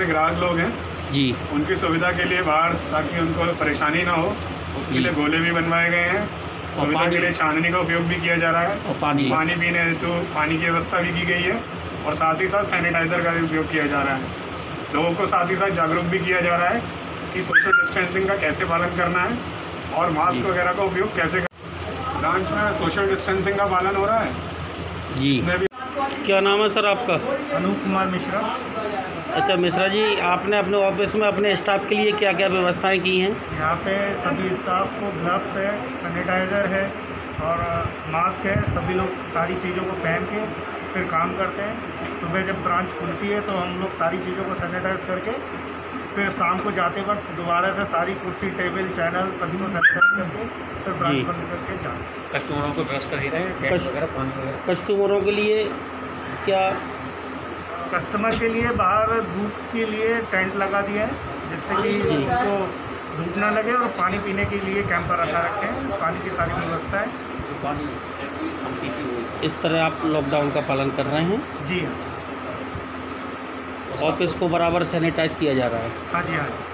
जितने ग्राहक लोग हैं जी, उनकी सुविधा के लिए बाहर, ताकि उनको परेशानी ना हो, उसके लिए गोले भी बनवाए गए हैं। सुविधा के लिए चांदनी का उपयोग भी किया जा रहा है और पानी पीने हेतु पानी की व्यवस्था भी की गई है, और साथ ही साथ सैनिटाइज़र का भी उपयोग किया जा रहा है। लोगों को साथ ही साथ जागरूक भी किया जा रहा है कि सोशल डिस्टेंसिंग का कैसे पालन करना है और मास्क वगैरह का उपयोग कैसे करना है। ब्रांच में सोशल डिस्टेंसिंग का पालन हो रहा है जी। क्या नाम है सर आपका? अनूप कुमार मिश्रा। अच्छा मिश्रा जी, आपने अपने ऑफिस में अपने स्टाफ के लिए क्या क्या व्यवस्थाएं की हैं? यहाँ पे सभी स्टाफ को ग्लव्स है, सैनिटाइज़र है और मास्क है। सभी लोग सारी चीज़ों को पहन के फिर काम करते हैं। सुबह जब ब्रांच खुलती है तो हम लोग सारी चीज़ों को सैनिटाइज़ करके फिर शाम को जाते वक्त दोबारा से सारी कुर्सी, टेबल, चैनल सभी को सैनिटाइज करके फिर ब्रांच बंद करके जाते। कस्टमरों को व्यवस्था दे रहे हैं, कस्टमरों के लिए क्या? कस्टमर के लिए बाहर धूप के लिए टेंट लगा दिया है, जिससे कि उनको धूप ना लगे, और पानी पीने के लिए कैंपर रखा रखे हैं। पानी की सारी व्यवस्था है। इस तरह आप लॉकडाउन का पालन कर रहे हैं? जी हाँ। ऑफिस को बराबर सैनिटाइज किया जा रहा है? हाँ जी, हाँ जी।